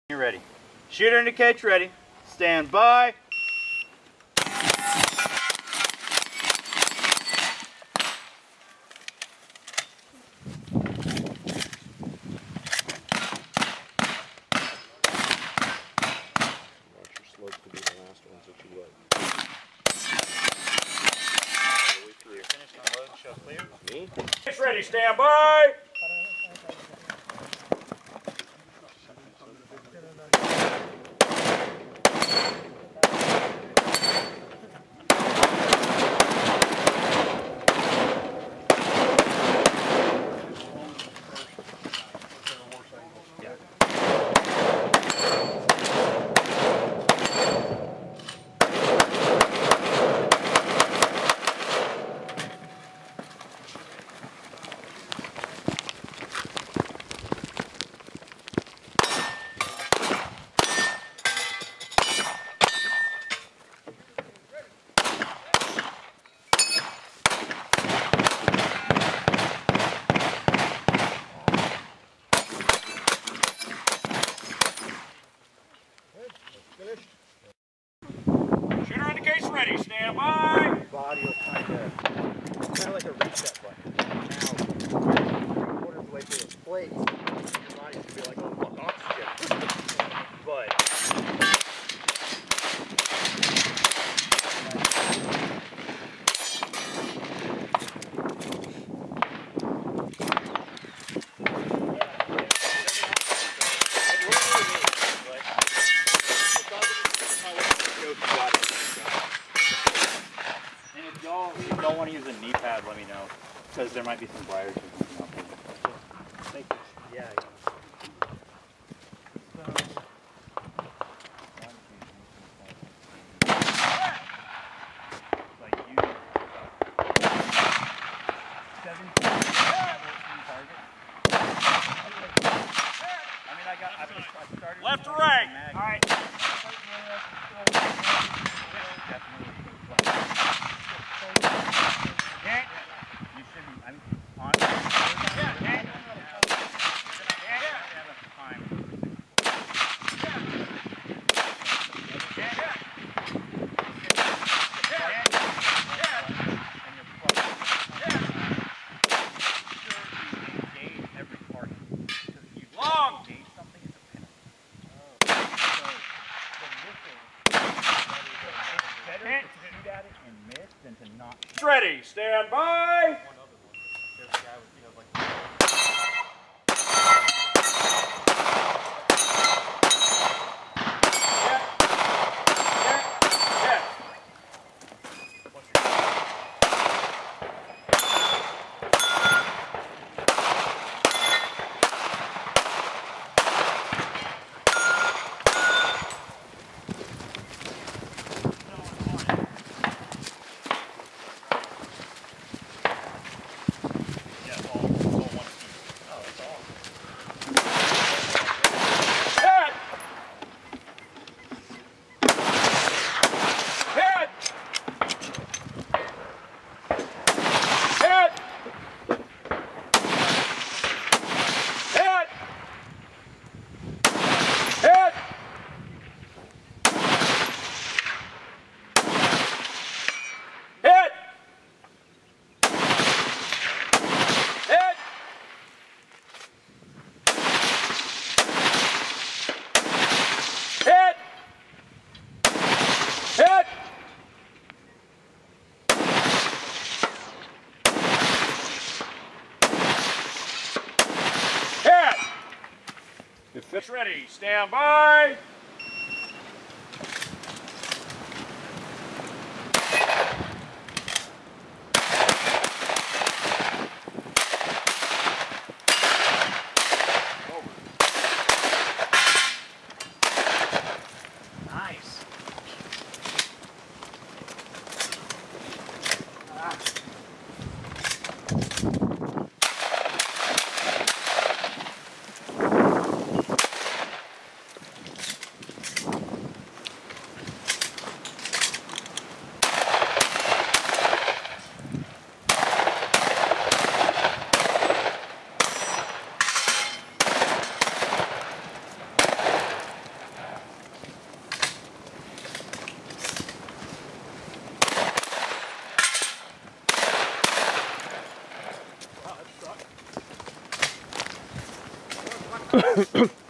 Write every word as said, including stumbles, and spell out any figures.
You're ready. Shooter indicates ready. Stand by. It's ready, stand by! Shooter indicates ready, stand by! Body will kind of, kind of like a reset button. Now, quarters of the way through the plate, your body should be like, oh, fuck, oxygen. But if you don't want to use a knee pad, let me know, because there might be some briars or something out there. Thank you. Yeah. Like you. seventeen target. I mean, I got. I started. Left or right? All right. Definitely. You shouldn't. I'm on. Long. Better to shoot at it and miss than to not. It's ready, stand by! It's ready, stand by! Nice. Yes.